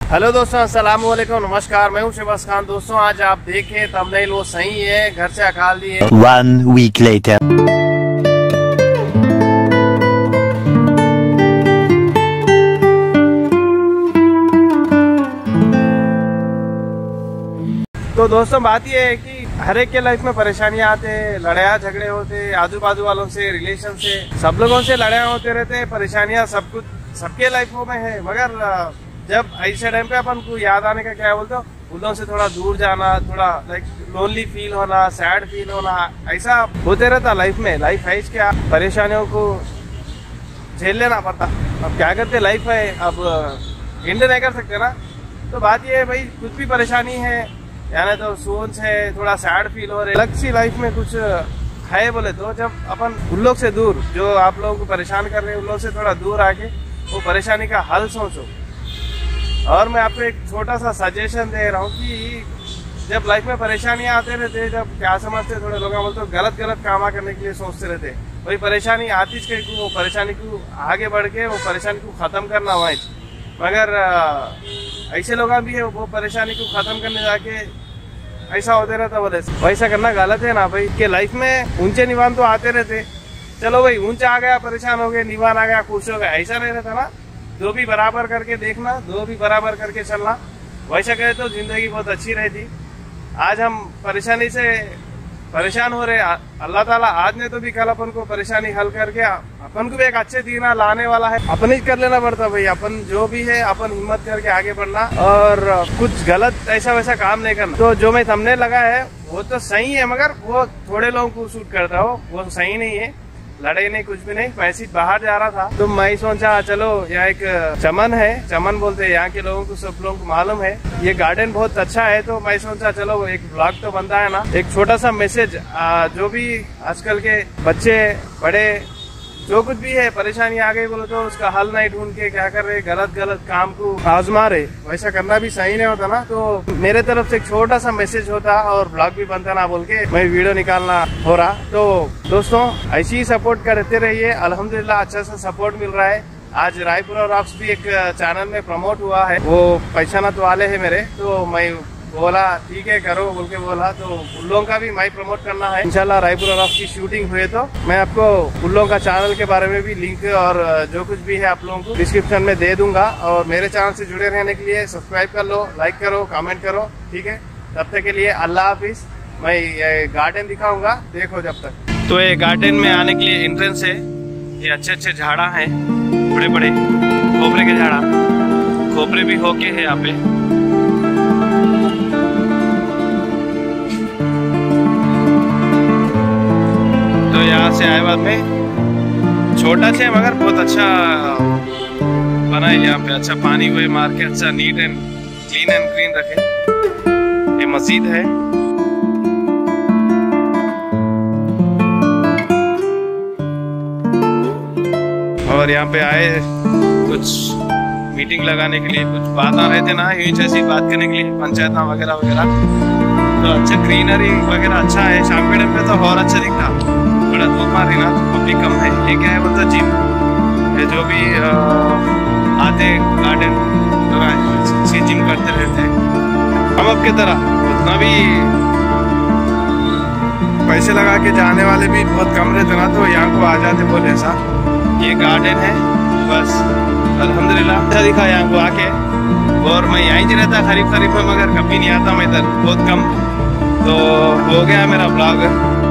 Hello दोस्तों, अस्सलाम वालेकुम, नमस्कार। मैं हूं शहबाज खान। दोस्तों आज आप देखें थंबनेल वो सही है, घर से अकाल दिए। 1 week later. तो दोस्तों बात ये है कि हर एक के लाइफ में परेशानियां आते हैं, लड़ाई झगड़े होते, आजू बाजू वालों से, रिलेशन से, सब लोगों से लड़ाई होते रहते हैं। परेशानियां सब कुछ सबके लाइफों में है, मगर जब ऐसे टाइम पे अपन को याद आने का क्या बोलते हो, उन से थोड़ा दूर जाना, थोड़ा लाइक लोनली फील होना, सैड फील होना, ऐसा होते रहता लाइफ में। लाइफ है क्या, परेशानियों को झेल लेना पड़ता। अब क्या करते, लाइफ है, अब एंड नहीं कर सकते ना। तो बात ये है भाई, कुछ भी परेशानी है यानी तो सोच है, थोड़ा सैड फील हो रहे, अलग सी लाइफ में कुछ है बोले तो जब अपन उन लोग से दूर, जो आप लोगों को परेशान कर रहे हैं, उन लोग से थोड़ा दूर आके वो परेशानी का हल सोचो। और मैं आपको एक छोटा सा सजेशन दे रहा हूँ कि जब लाइफ में परेशानियां आते रहते, जब क्या समझते, थोड़े लोग बोलते गलत काम करने के लिए सोचते रहते, वही परेशानी आती है कि वो परेशानी को आगे बढ़ के वो परेशानी को खत्म करना हुआ। मगर ऐसे लोग भी है, वो परेशानी को खत्म करने जाके ऐसा होते रहता, बोले वैसा करना गलत है ना भाई। के लाइफ में ऊंचे निवान तो आते रहते, चलो भाई ऊंचा आ गया परेशान हो गए, निवान आ गया खुश हो गया, ऐसा नहीं रहता ना। दो भी बराबर करके देखना, दो भी बराबर करके चलना, वैसा करे तो जिंदगी बहुत अच्छी रहती। आज हम परेशानी से परेशान हो रहे, अल्लाह ताला आज ने तो भी कल अपन को परेशानी हल करके अपन को भी एक अच्छे दिन लाने वाला है। अपन ही कर लेना पड़ता भाई, अपन जो भी है अपन हिम्मत करके आगे बढ़ना और कुछ गलत ऐसा वैसा काम नहीं करना। तो जो मैं थंबनेल लगा है वो तो सही है, मगर वो थोड़े लोगों को सूट करता हो, वो सही नहीं है। लड़ाई नहीं, कुछ भी नहीं, पैसे बाहर जा रहा था तो मैं सोचा चलो यहाँ एक चमन है, चमन बोलते हैं यहाँ के लोगों को, सब लोगों को मालूम है। ये गार्डन बहुत अच्छा है, तो मैं सोचा चलो एक ब्लॉग तो बनता है ना, एक छोटा सा मैसेज, जो भी आजकल के बच्चे बड़े जो कुछ भी है परेशानी आ गई बोलो तो उसका हल नहीं ढूंढ के क्या कर रहे, गलत काम को आजमा रहे, वैसा करना भी सही नहीं होता ना। तो मेरे तरफ से एक छोटा सा मैसेज होता और ब्लॉग भी बनता ना बोल के मैं वीडियो निकालना हो रहा। तो दोस्तों ऐसी ही सपोर्ट करते रहिए, अल्हम्दुलिल्लाह अच्छा सा सपोर्ट मिल रहा है। आज रायपुरा रॉक्स भी एक चैनल में प्रमोट हुआ है, वो पहचाना तो वाले है मेरे, तो मैं बोला ठीक है करो बोल के बोला, तो उन लोगों का भी मैं प्रमोट करना है। इंशाल्लाह रायपुरा रॉक्स की शूटिंग हुए तो मैं आपको उन लोगों का चैनल के बारे में भी लिंक और जो कुछ भी है आप लोगों को डिस्क्रिप्शन में दे दूंगा। और मेरे चैनल से जुड़े रहने के लिए सब्सक्राइब कर लो, लाइक करो, कमेंट करो, ठीक है। तब तक के लिए अल्लाह हाफिज। मैं ये गार्डन दिखाऊंगा, देखो जब तक। तो ये गार्डन में आने के लिए एंट्रेंस है, ये अच्छे झाड़ा है, बड़े बड़े खोपरे के झाड़ा, खोपरे भी होके है यहाँ पे। तो यहाँ से आए बाद में छोटा से मगर बहुत अच्छा बना है यहाँ पे, अच्छा पानी हुए मार के, अच्छा neat and clean and green रखे। ये मस्जिद है, और यहाँ पे आए कुछ मीटिंग लगाने के लिए, कुछ बात आ रहे थे ना, यूं जैसी बात करने के लिए, पंचायत वगैरह वगैरह। तो अच्छा ग्रीनरी वगैरह अच्छा है, शाम के टाइम पे तो और अच्छा दिखता, बड़ा धूप मार रही ना तो पब्लिक कम है। ये क्या है बोलता जिम, ये जो भी आते गार्डन तो जिम करते रहते हैं। हम अब की तरह उतना भी पैसे लगा के जाने वाले भी बहुत कम रहते ना, तो यहाँ को आ जाते बोले ऐसा। ये गार्डन है बस, अल्हम्दुलिल्लाह अच्छा दिखा यहाँ को आके। और मैं यहीं से रहता खरीफ में, मगर कभी नहीं आता मैं इधर, बहुत कम। तो हो गया मेरा ब्लॉग।